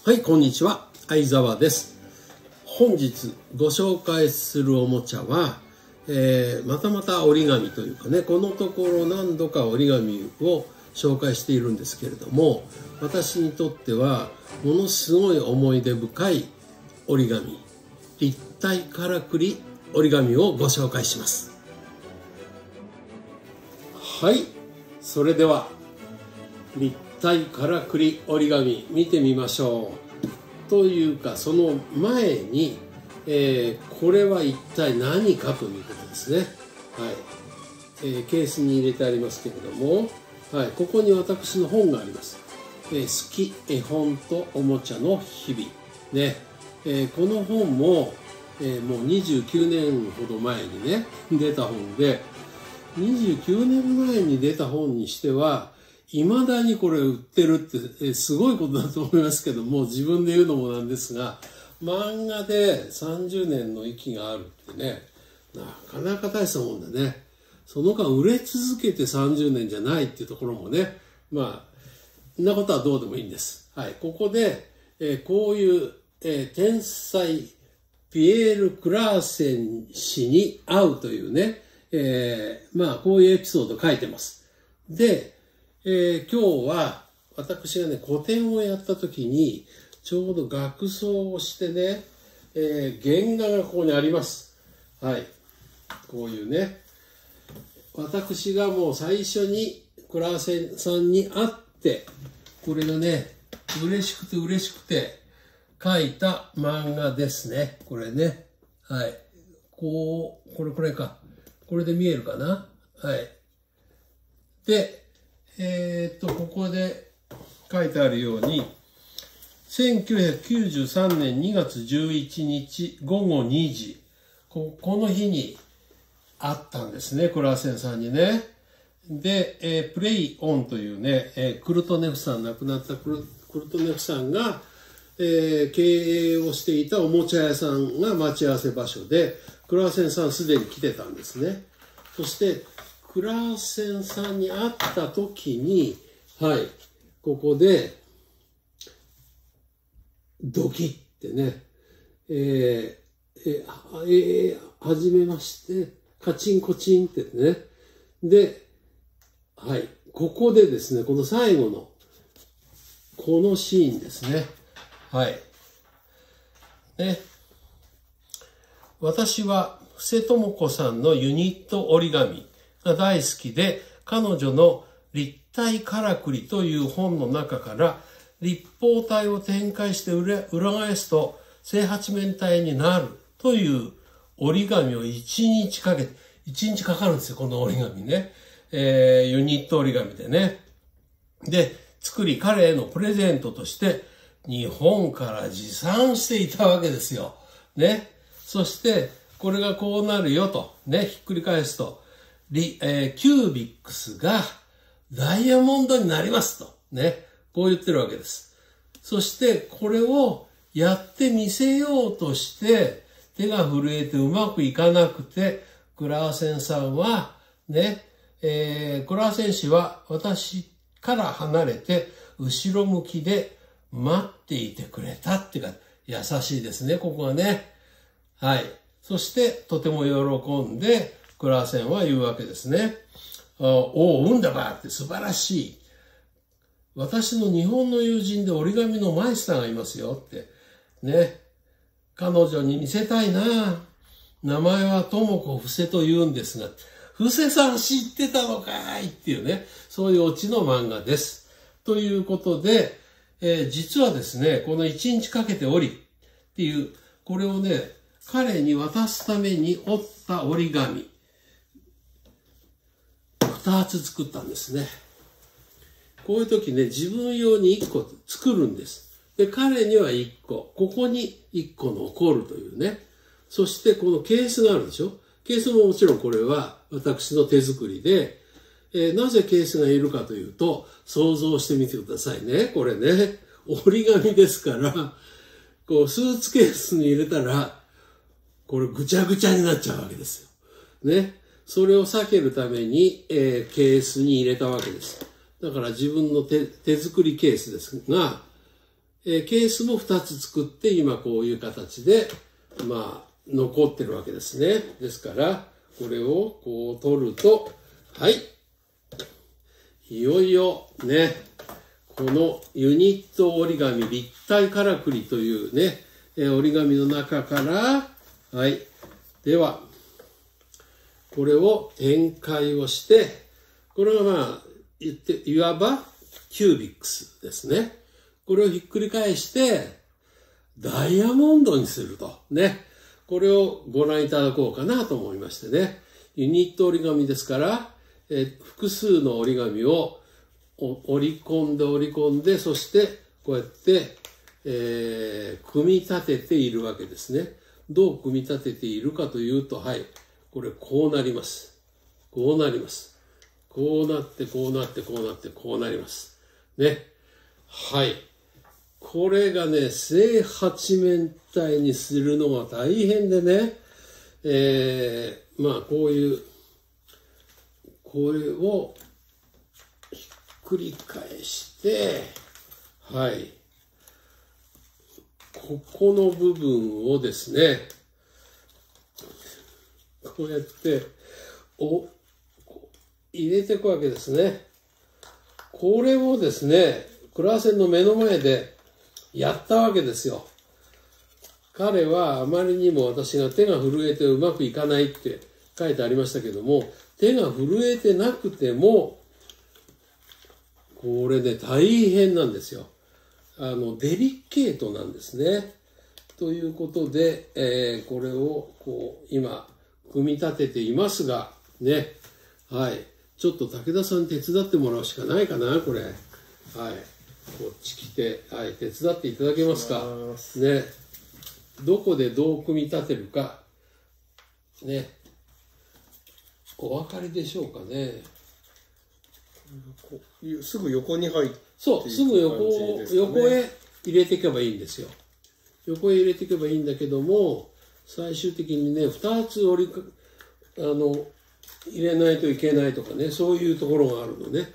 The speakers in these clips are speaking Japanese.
はい、こんにちは。相沢です。本日ご紹介するおもちゃは、またまた折り紙というかね、このところ何度か折り紙を紹介しているんですけれども、私にとってはものすごい思い出深い折り紙、立体からくり折り紙をご紹介します。はい、それでは立体からくり折り紙見てみましょう。というかその前に、これは一体何かということですね。はい、ケースに入れてありますけれども、はい、ここに私の本があります。好き絵本とおもちゃの日々ね。この本も、もう29年ほど前にね出た本で、29年前に出た本にしては未だにこれ売ってるってすごいことだと思いますけども、自分で言うのもなんですが、漫画で30年の息があるってね、なかなか大したもんだね。その間売れ続けて30年じゃないっていうところもね、まあそんなことはどうでもいいんです。はい、ここで、こういう、天才ピエール・クラーセン氏に会うというね、まあこういうエピソード書いてます。で、今日は私がね個展をやった時にちょうど額装をしてね、原画がここにあります。はい、こういうね、私がもう最初にクラーセンさんに会って、これがね嬉しくて描いた漫画ですね。これね、はい、これか、これで見えるかな。はい、でここで書いてあるように、1993年2月11日午後2時、この日に会ったんですね、クラーセンさんにね。で、プレイオンというね、クルトネフさん、亡くなったクルトネフさんが、経営をしていたおもちゃ屋さんが待ち合わせ場所で、クラーセンさんすでに来てたんですね。そしてクラーセンさんに会った時に、はい、ここでドキってね、はじめましてカチンコチンってね、で、はい、ここでですね、この最後のこのシーンですね。はい、ね、私は布施智子さんのユニット折り紙が大好きで、彼女の立体からくりという本の中から立方体を展開して裏返すと正八面体になるという折り紙を1日かかるんですよ、この折り紙ね。ユニット折り紙でね。で、作り彼へのプレゼントとして日本から持参していたわけですよ。ね。そしてこれがこうなるよとね、ひっくり返すとキュービックスがダイヤモンドになりますとね、こう言ってるわけです。そしてこれをやってみせようとして手が震えてうまくいかなくて、クラーセンさんはね、クラーセン氏は私から離れて後ろ向きで待っていてくれたっていうか、優しいですね、ここはね。はい。そしてとても喜んでクラーセンは言うわけですね。おう、うんだばって素晴らしい。私の日本の友人で折り紙のマイスターがいますよって。ね。彼女に見せたいな。名前は智子布施と言うんですが、布施さん知ってたのかいっていうね、そういうオチの漫画です。ということで、実はですね、この1日かけて折りっていう、これをね、彼に渡すために折った折り紙、2つ作ったんですね。こういう時ね、自分用に1個作るんです。で、彼には1個、ここに1個残るというね。そしてこのケースがあるでしょ。ケースももちろんこれは私の手作りで、なぜケースがいるかというと、想像してみてくださいね。これね、折り紙ですから、こうスーツケースに入れたら、これぐちゃぐちゃになっちゃうわけですよ。ね。それを避けるために、ケースに入れたわけです。だから自分の手作りケースですが、 ケースも2つ作って今こういう形で残ってるわけですね。ですからこれをこう取ると、はい、いよいよね、このユニット折り紙立体からくりというね、折り紙の中から、はい、ではこれを展開をして、これはいわばキュービックスですね。これをひっくり返してダイヤモンドにするとね、これをご覧いただこうかなと思いましてね。ユニット折り紙ですから、複数の折り紙を折り込んで、そしてこうやって、組み立てているわけですね。どう組み立てているかというと、はい、これこうなります。こうなります。こうなって、こうなって、こうなって、こうなります。ね。はい。これがね、正八面体にするのが大変でね、こういう、これをひっくり返して、はい。ここの部分をですね、こうやって、入れていくわけですね。これをですね、クラーセンの目の前でやったわけですよ。彼はあまりにも私が手が震えてうまくいかないって書いてありましたけども、手が震えてなくても、これね、大変なんですよ。デリケートなんですね。ということで、これをこう、今、組み立てていますが、ね、はい。ちょっと武田さんに手伝ってもらうしかないかな、これ。はい。こっち来て、はい、手伝っていただけますか。ね。どこでどう組み立てるか、ね。お分かりでしょうかね。 すぐ横に入って、 そう、すぐ横へ入れていけばいいんですよ。横へ入れていけばいいんだけども、最終的にね、2つ入れないといけないとかね、そういうところがあるのね。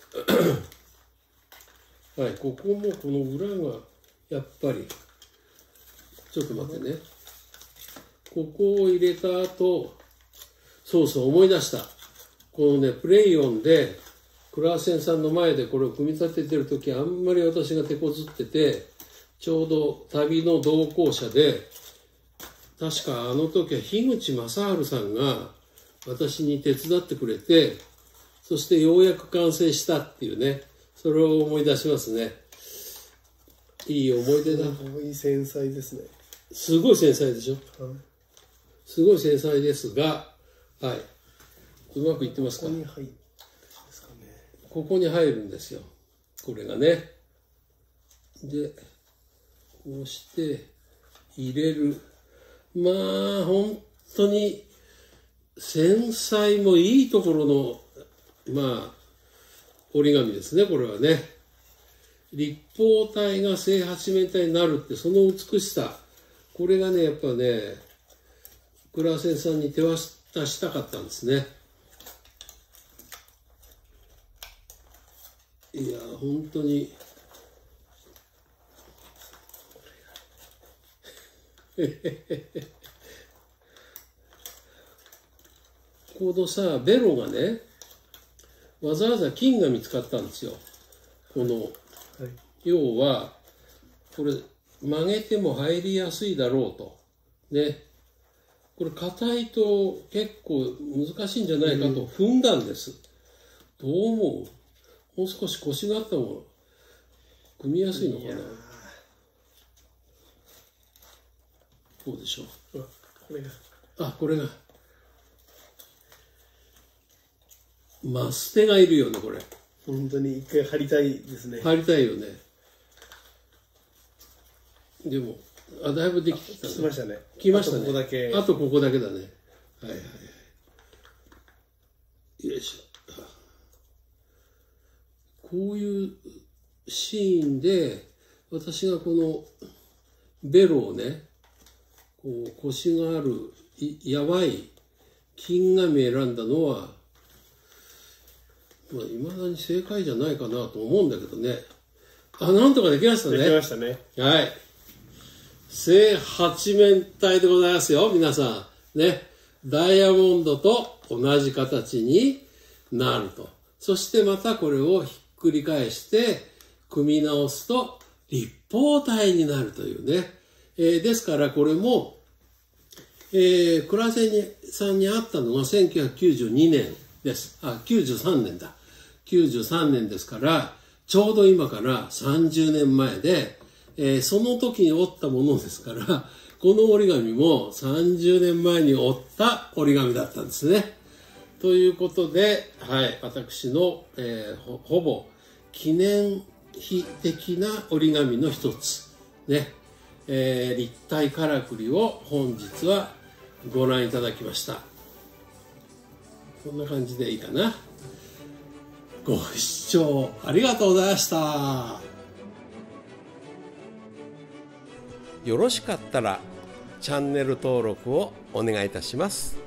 はい、ここもこの裏がやっぱり、ちょっと待ってね。ここを入れた後、そうそう思い出した。このね、プレイオンで、クラーセンさんの前でこれを組み立ててるとき、あんまり私が手こずってて、ちょうど旅の同行者で、確かあの時は樋口正治さんが私に手伝ってくれて、そしてようやく完成したっていうね、それを思い出しますね。いい思い出だ。 すごい繊細ですね。 すごい繊細でしょ。はい、すごい繊細ですが、はい。うまくいってますか？ここに入るんですよ。これがね。で、こうして入れる。まあ、本当に繊細もいいところの、折り紙ですね、これはね。立方体が正八面体になるって、その美しさ。これがね、やっぱね、クラーセンさんに手渡したかったんですね。いや、本当に。このさ、ベロがね、わざわざ金が見つかったんですよ。この、はい、要は、これ、曲げても入りやすいだろうと。ね。これ、硬いと結構難しいんじゃないかと踏んだんです。どう思う？もう少し腰があった方が組みやすいのかな。どうでしょう。これが。マステがいるよね、これ。 本当に一回貼りたいですね。 貼りたいよね。でも、だいぶできてきたね。 来ましたね。 来ましたね。 あとここだけ。 あとここだけだね。はいはいはい。よいしょ。こういうシーンで、私がこのベロをね、こう腰があるやばい金紙選んだのは、いまだに正解じゃないかなと思うんだけどね。 なんとかできましたね。 できましたね。 はい。正八面体でございますよ、皆さん。ね。ダイヤモンドと同じ形になると。そしてまたこれをひっくり返して、組み直すと立方体になるというね。ですからこれも、倉瀬さんにあったのが1992年です。93年だ。93年ですから、ちょうど今から30年前で、その時に折ったものですから、この折り紙も30年前に折った折り紙だったんですね。ということで、はい、私の、ほぼ記念碑的な折り紙の一つ、ね、立体からくりを本日はご覧いただきました。こんな感じでいいかな。ご視聴ありがとうございました。よろしかったらチャンネル登録をお願いいたします。